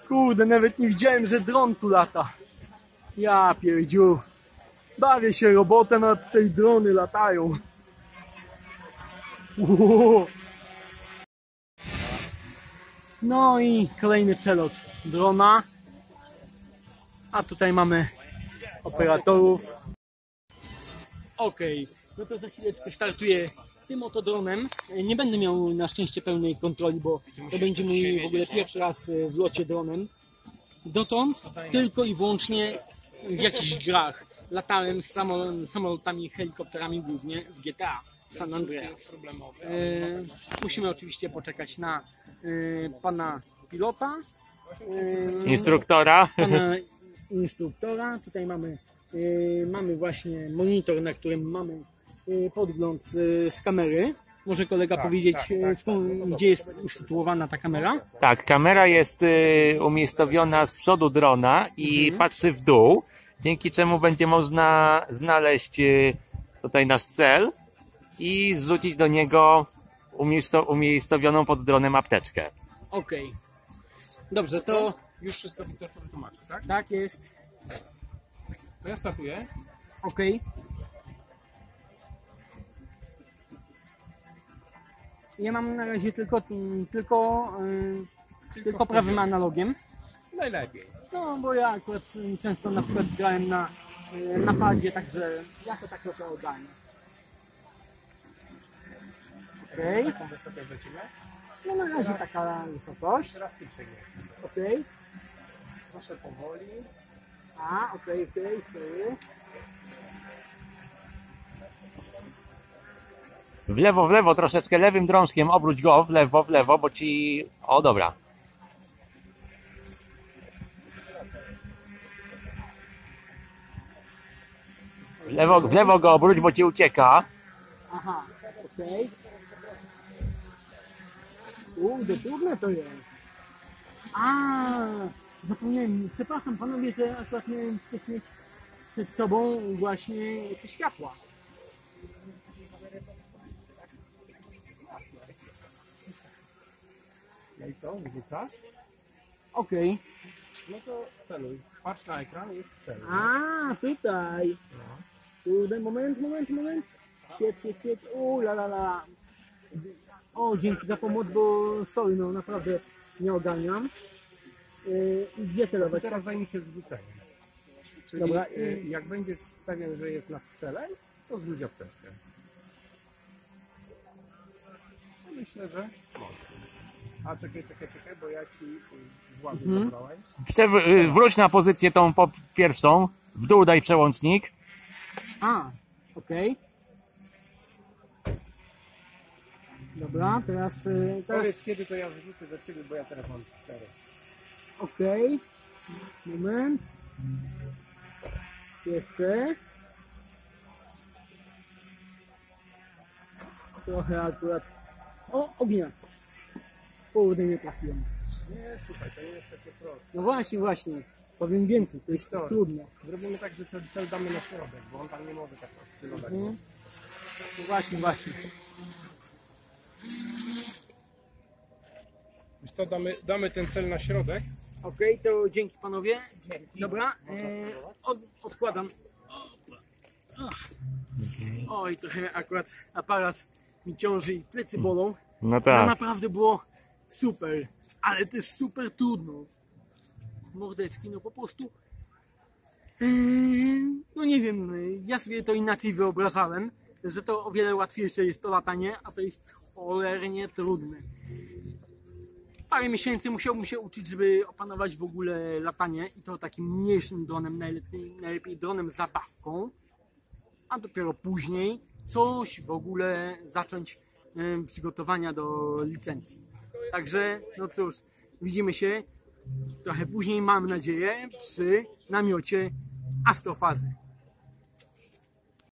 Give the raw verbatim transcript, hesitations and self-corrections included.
Kurde, nawet nie widziałem, że dron tu lata. Ja pierdziu. Bawię się robotem, a tutaj drony latają. Uuu. No i kolejny przelot drona. A tutaj mamy operatorów. Ok, no to za chwileczkę startuję tym oto dronem. Nie będę miał na szczęście pełnej kontroli, bo to będzie mój w ogóle pierwszy raz w locie dronem. Dotąd tylko i wyłącznie w jakichś grach. Latałem z samolotami, helikopterami głównie w G T A San Andreas. E, musimy oczywiście poczekać na e, pana pilota. E, Instruktora. Pana instruktora. Tutaj mamy, e, mamy właśnie monitor, na którym mamy e, podgląd e, z kamery. Może kolega tak, powiedzieć, tak, tak, skąd, tak, gdzie jest usytuowana ta kamera? Tak, kamera jest y, umiejscowiona z przodu drona i mhm. patrzy w dół, dzięki czemu będzie można znaleźć y, tutaj nasz cel i zrzucić do niego umiejscowioną pod dronem apteczkę. Okej. Okay. Dobrze, to... Już wszystko Wiktor wytłumaczył, tak? Tak jest. To ja startuję. Okej. Okay. Ja mam na razie tylko, tylko, yy, tylko, tylko prawym analogiem. Najlepiej. No, bo ja akurat często na przykład grałem na, yy, na padzie, także jako tak to ogarnę. Okej. Jaką wysokość lecimy? No na razie taka wysokość. Teraz ty przejdziesz. Okej. Proszę powoli. A, okej, okej, okej. W lewo, w lewo troszeczkę, lewym drążkiem obróć go w lewo, w lewo, bo ci... O, dobra. W lewo, w lewo go obróć, bo ci ucieka. Aha, okej. Kurde, trudne to jest. A, zapomniałem, przepraszam panowie, że akurat miałem mieć przed sobą właśnie te światła. No i co? Wrzucasz? Okej. Okay. No to celuj. Patrz na ekran, jest cel. A, tutaj. No. Kurde, moment, moment, moment. Świeć, świeć, świeć. U, la, la, la. O, dzięki za pomoc, bo sorry, no naprawdę nie ogarniam. Yy, gdzie celować? I teraz zajmij się zrzuceniem. Czyli dobra, yy, jak będziesz pewien, że jest nad celem, to zrzuć apteczkę. No myślę, że można. A czekaj, czekaj, czekaj, bo ja ci w ładnie mhm. zabrałem. Przew- wróć na pozycję tą po pierwszą. W dół daj przełącznik. A, okej. Okay. Dobra, teraz... Yy, teraz... Powiedz, kiedy to ja wrzucę do ciebie, bo ja teraz mam cztery. Okej. Okay. Moment. Jeszcze. Trochę akurat... O, ognia. Kurde, nie trafiłem. Nie, słuchaj, to nie jest takie proste. No właśnie, właśnie. Powiem więcej, to jest Wiktor, trudne. Zrobimy tak, że ten cel damy na środek, bo on tam nie może tak oscylować. Mhm. No właśnie, właśnie. Wiesz co, damy, damy ten cel na środek. Okej, okay, to dzięki panowie. Dobra, e, od, odkładam. Oj, trochę akurat aparat mi ciąży i plecy bolą. No No tak. naprawdę było super, ale też super trudno. Mordeczki, no po prostu... Yy, no nie wiem, ja sobie to inaczej wyobrażałem, że to o wiele łatwiejsze jest to latanie, a to jest cholernie trudne. Parę miesięcy musiałbym się uczyć, żeby opanować w ogóle latanie i to takim mniejszym dronem, najlepiej, najlepiej dronem zabawką, a dopiero później coś w ogóle zacząć yy, przygotowania do licencji. Także, no cóż, widzimy się trochę później, mam nadzieję, przy namiocie Astrofazy.